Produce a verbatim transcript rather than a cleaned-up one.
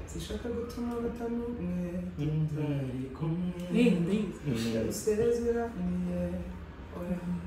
zishaka gutuma batamumwe tutari kumwe Hey, please. usezeraniye oya